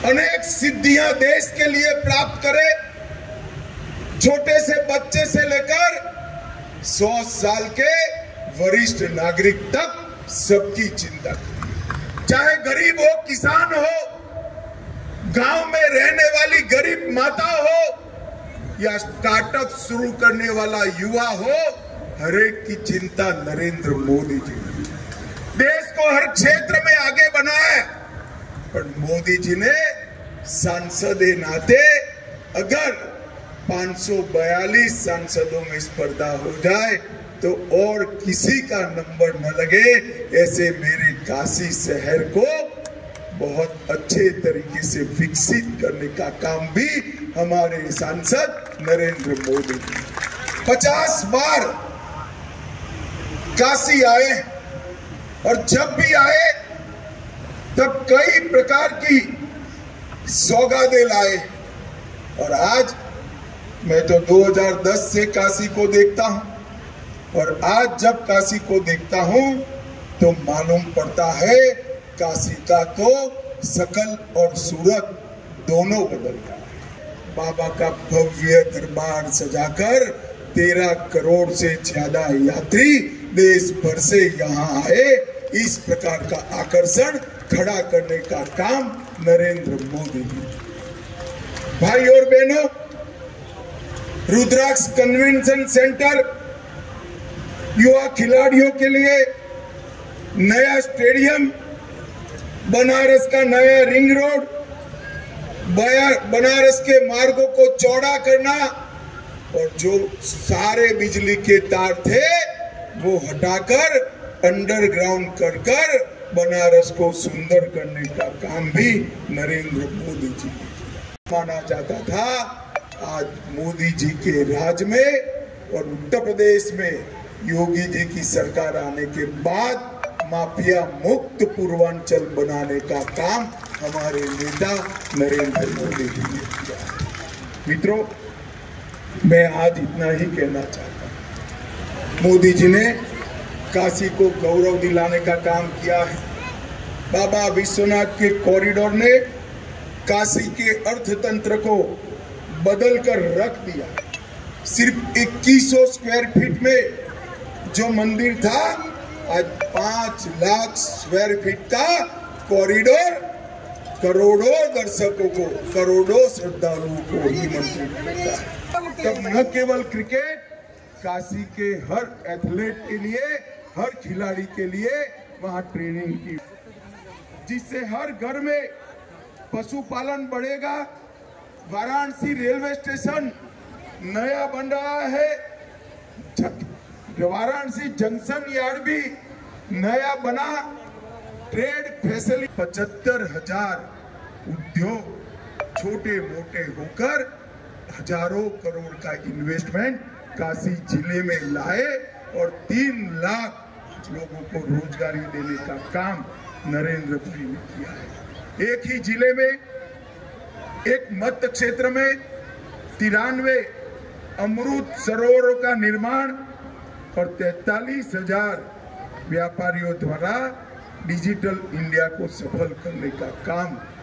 अनेक सिद्धियां देश के लिए प्राप्त करे, छोटे से बच्चे से लेकर 100 साल के वरिष्ठ नागरिक तक सबकी चिंता करे। चाहे गरीब हो, किसान हो, गांव में रहने वाली गरीब माता हो या स्टार्टअप शुरू करने वाला युवा हो, हर एक की चिंता नरेंद्र मोदी जी ने देश को हर क्षेत्र में आगे बनाया। पर मोदी जी ने सांसद नाते अगर 542 सांसदों में स्पर्धा हो जाए तो और किसी का नंबर न लगे, ऐसे मेरे काशी शहर को बहुत अच्छे तरीके से विकसित करने का काम भी हमारे सांसद नरेंद्र मोदी 50 बार काशी आए और जब भी आए तब कई प्रकार की सौगातें लाए। और आज मैं तो 2010 से काशी को देखता हूं और आज जब काशी को देखता हूं तो मालूम पड़ता है काशी का तो शकल और सूरत दोनों बदल गया है। बाबा का भव्य दरबार सजाकर 13 करोड़ से ज्यादा यात्री देश भर से यहाँ आए, इस प्रकार का आकर्षण खड़ा करने का काम नरेंद्र मोदी जी। भाई और बहनों, रुद्राक्ष कन्वेंशन सेंटर युवा खिलाड़ियों के लिए नया स्टेडियम, बनारस का नया रिंग रोड, बनारस के मार्गों को चौड़ा करना और जो सारे बिजली के तार थे वो हटाकर अंडरग्राउंड कर बनारस को सुंदर करने का काम भी नरेंद्र मोदी जी ने माना जाता था। आज मोदी जी के राज में और उत्तर प्रदेश में योगी जी की सरकार आने के बाद माफिया मुक्त पूर्वांचल बनाने का काम हमारे नेता नरेंद्र मोदी जी ने किया। मित्रों, मैं आज इतना ही कहना चाहता हूं। मोदी जी ने काशी को गौरव दिलाने का काम किया है। बाबा विश्वनाथ के कॉरिडोर ने काशी के अर्थतंत्र को बदल कर रख दिया। सिर्फ 2100 स्क्वायर फीट में जो मंदिर था, आज 5 लाख स्क्वायर फीट का कॉरिडोर करोड़ों दर्शकों को, करोड़ों श्रद्धालुओं को निमंत्रित करता है। तब न केवल क्रिकेट, काशी के हर एथलीट के लिए, हर खिलाड़ी के लिए वहां ट्रेनिंग की, जिससे हर घर में पशुपालन बढ़ेगा। वाराणसी रेलवे स्टेशन नया बन रहा है, वाराणसी जंक्शन यार्ड भी नया बना, ट्रेड फैसिलिटी 75,000 उद्योग छोटे मोटे होकर हजारों करोड़ का इन्वेस्टमेंट काशी जिले में लाए और 3 लाख लोगों को रोजगारी देने का काम नरेंद्र भाई ने किया है। एक ही जिले में, एक मत क्षेत्र में 93 अमृत सरोवरों का निर्माण और 43,000 व्यापारियों द्वारा डिजिटल इंडिया को सफल करने का काम